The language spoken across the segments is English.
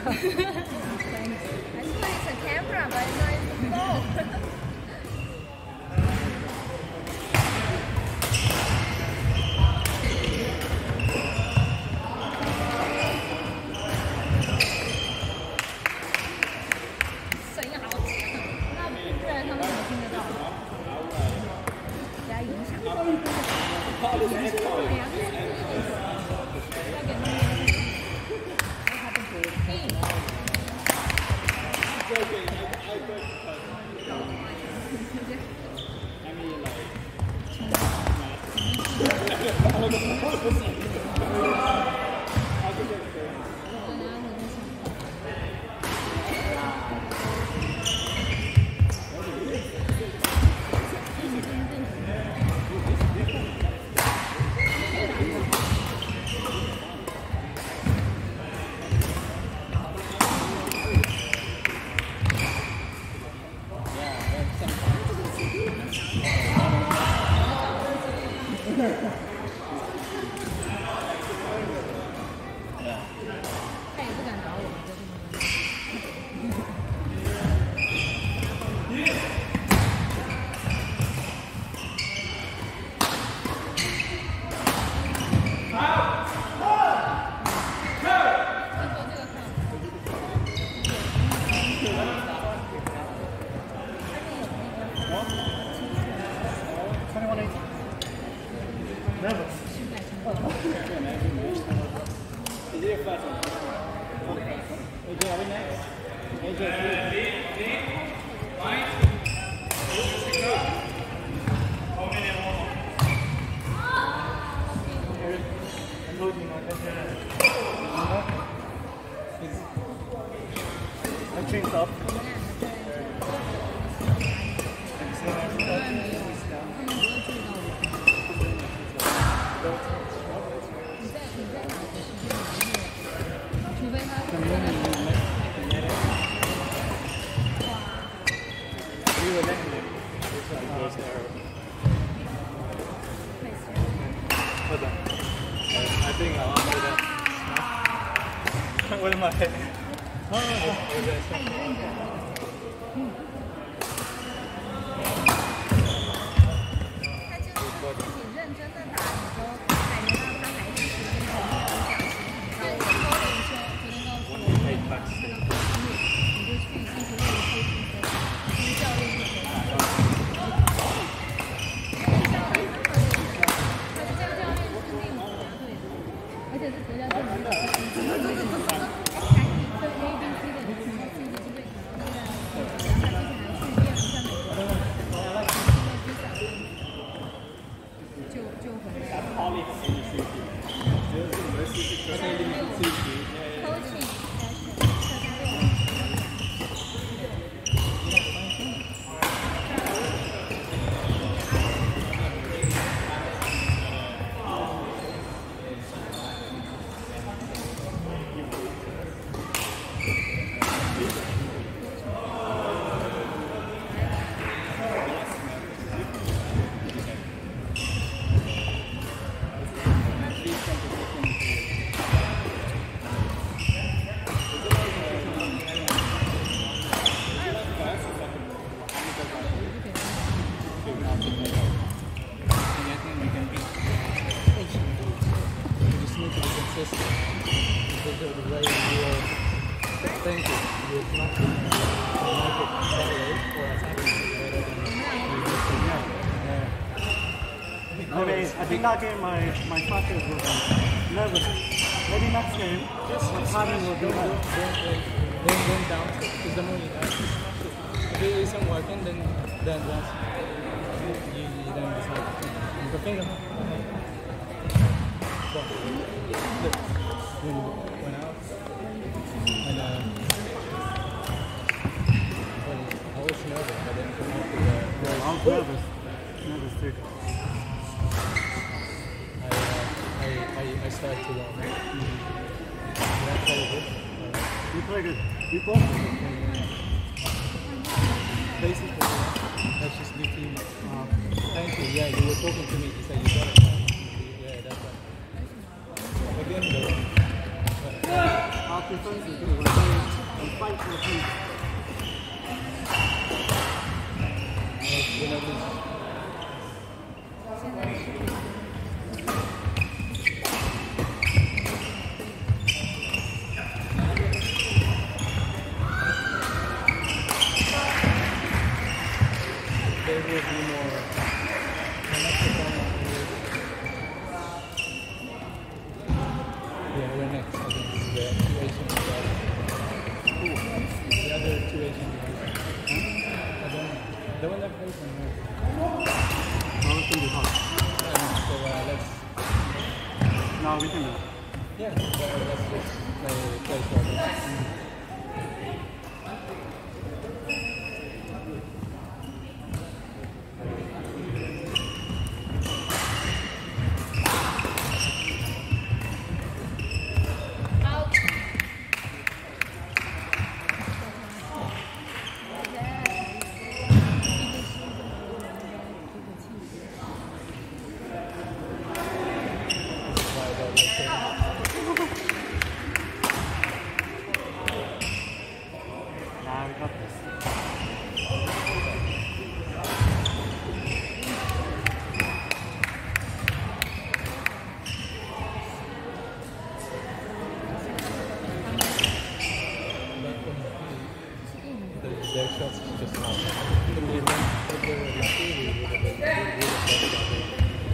it's a camera, but it's not the phone. 声音好强，那不然他们怎么听得到？给他影响。他也不敢找我们这我的妈呀！ 他也认真。他就是自己认真的打，你说感觉到他还是实力很强，对，我昨天告诉我，看到他们你就去进行那个培训课，跟教练去培训。他是教练是内蒙国家队的，而且是国家队的。 I think that game my factors were nervous. Maybe next game, my timing will be better. Going down is the more you down. If it isn't working, then you then decide. The finger. Went out. And I was nervous, but then came out with the. I was nervous. Nervous too. I started too long. You play good. You both. Basically, that's just new team. Thank you. Yeah, you were talking to me. You said you got it. Yeah, that's right. Again, though. 最分子对我会fight for peace. There will be more. Yeah, we're next against the two Asian guys. The other two Asian guys. I don't know. The one that plays on here. No, it's gonna be hard. So let's. No, we can do it. Yeah, let's just play for this. Nah, we got this. Their shots is just out. If they were lucky, we would have been.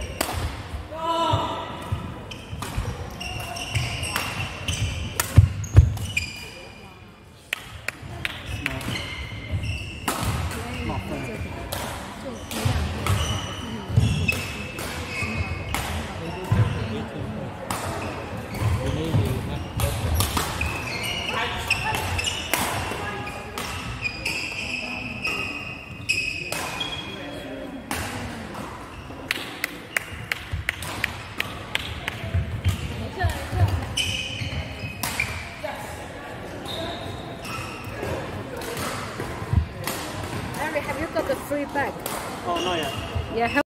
Not fair. Harry, have you got the free bag? Oh, not yet. Yeah.